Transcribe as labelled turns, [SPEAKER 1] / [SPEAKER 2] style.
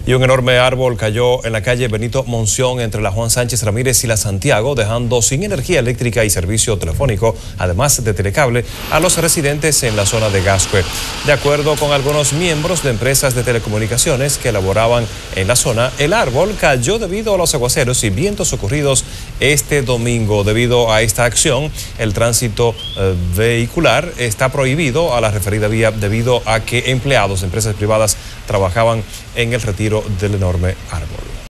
[SPEAKER 1] Y un enorme árbol cayó en la calle Benito Monción entre la Juan Sánchez Ramírez y la Santiago, dejando sin energía eléctrica y servicio telefónico, además de telecable, a los residentes en la zona de Gascue. De acuerdo con algunos miembros de empresas de telecomunicaciones que laboraban en la zona, el árbol cayó debido a los aguaceros y vientos ocurridos este domingo. Debido a esta acción, el tránsito vehicular está prohibido a la referida vía debido a que empleados de empresas privadas trabajaban en el retiro del enorme árbol.